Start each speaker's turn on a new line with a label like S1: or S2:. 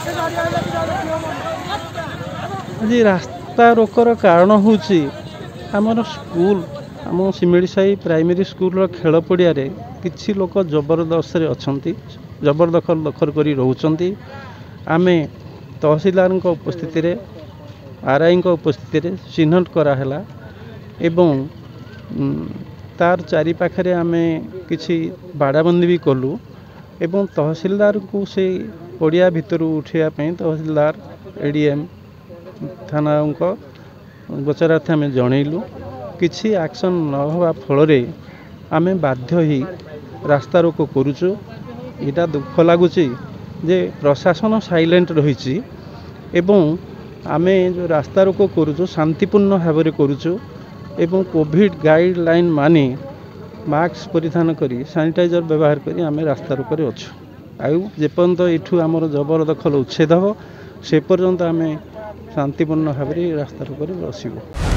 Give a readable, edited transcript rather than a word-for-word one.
S1: आज रास्ता रोकर कारण हूँ आमर स्कूल आम सिमिली साही प्राइमरी स्कूल खेल पड़िया किसी लोक जबरदस्त अच्छा जबरदखल दखल कर रोच आम तहसीलदार उपस्थित आरआई उपस्थित चिन्हट कराला एवं तार चारि पाखे आम कि बाड़ाबंदी भी कलु एवं तहसीलदार को से पड़िया भितर उठाइवाई तहसीलदार एडीएम थाना गोचरार्थ आम जनइलु किसी एक्शन न होवा फल आम बाध्य ही रास्ता रोक करुचु। यहाँ दुख लगुच जे प्रशासन साइलेंट रही एवं आम जो रास्ता रोक करुचु शांतिपूर्ण भाव में करुचु एवं कोविड गाइडलाइन मानी मास्क परिधान करी सैनिटाइजर व्यवहार करी आम रास्ता रोक अच्छु आउ जेपर्यंत यू आमर जबरदखल उच्छेद हम से पर्यंत आम शांतिपूर्ण भाव में रास्ता रोक बसबू।